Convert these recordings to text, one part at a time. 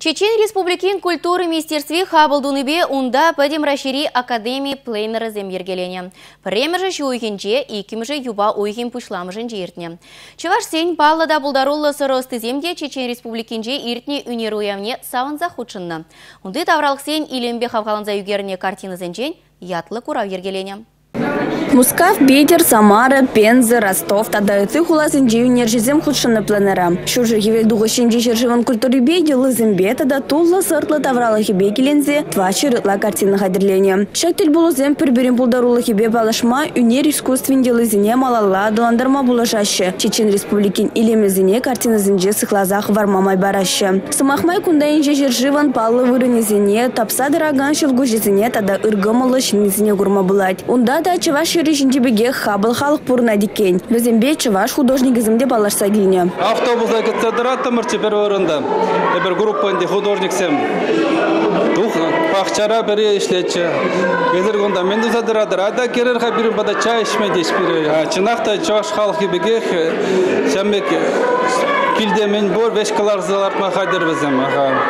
Чечен Республикин культуры министерстве хабылдуныбе унда падем рашири академии плейнера земергелене. Премержі жуйгенже, икимже юба уйген пушламыжын жертне. Чеваш сень паллада булдарулы сыросты земде Чечен Республикинже иртне унеруявне савын захудшынна. Унды тавралық сень илембе хавхаланза югерне картина зенжен ятлы курав ергелене. Мускав, Питер, Самара, Пенза, Ростов, тада ыты хуласын жеюнер жезем худшыны планера. Шужыр евел дуғышын жешерживан культуры бейді лызымбе, тада туллы сыртлы тавралы хебе келензе, два чырытла картина хадырлене. Шактель булу зем пірберін пулдарулы хебе балашма, үнер искусственде лызыне малалла доландарма булашашы. Чечен Республикин илемезіне картина зінже сықлазах вармамай барашы. Сымахмай кундайын жешерживан палы вырынезіне, тапса дыраган шылгу жезіне, тада ыргымылы шинезіне гурма булать. Унда да чеваш решіндебеге хабыл халық пурна дикен. Безембе чеваш художник изімде балашса гильне. Автобуса кетсадырат тамырчы бір орында. Бір группанде художниксем. Дух пахчара бере ишлетчі. Кезір ғында мен дұзадырадыр. Ада керер қабірін бада чай ішме дешпірі. Чынақта чеваш халық ебеге сәмбек килде мен бор вешкалар залартма қадыр бізім.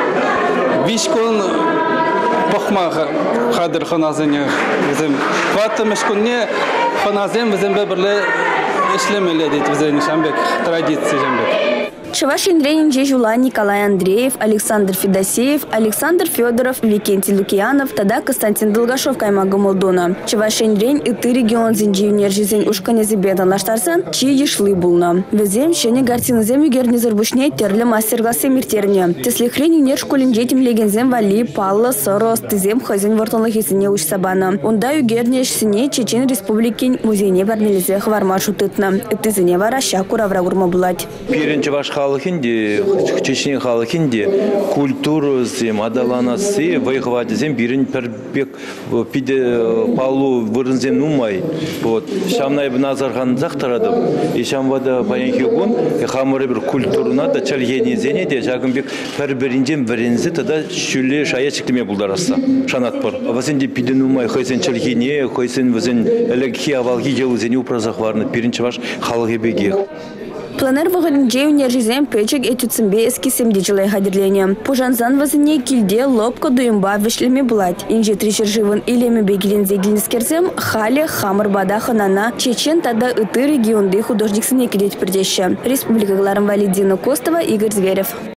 Вишкон бақма қадыр қаназыне бізім. Ватым ішкөнне қаназым бізім бірлі ішлемелі дейді бізім шамбек традиция жамбек. Чеваш индренин жежула Николай Андреев, Александр Федосеев, Александр Федоров, Викентий Лукьянов, тада Константин Долгашов каймагы молдона. Чеваш индрен иты регион зинживнер жизнь ушканезе бедан лаштарсан, чи ешлы булна. Везем шене гартинызем югерне зарбушне терлі мастер-классы миртерне. Тесли хренинер школин жетим легензем вали, палла, сорос, тезем хозин вортонлых есіне уш сабана. Унда югерне шсене Чечен Республикин музейне барнелезе хварма шутытна. Тезене вараща куравра гурма булать. Халхинди, Чечен халхинди, культуру зем, адаланасы, вайхвати зем, бирин пербек, пиде палу вырынзем нумай. Вот, шамнай назархан захтарадым. И шамвада паянхигун, хамыры bir культуруна да чальгени зене де, жагымбек перберинжем верензе, тогда шүле шая чиктеме булдараса. Шанатпар. Вазенди пиде нумай, хайсен чальгени, хайсен вазен элегхи авалги jelу зене упразахварны, пиринче ваш халгебеге. Планер вағырынже унержизем пөчек этюцімбе эскисемде жылай хадырлене. Пожанзан вазыне килде лопка дуйымба вешлеме булать. Инже тришерживын илеме бегелензе гилінскерзем хали хамыр бада ханана Чечен тада ыты регионды художниксыне кедет пердеші. Республика Гларым Валидина Костова, Игорь Зверев.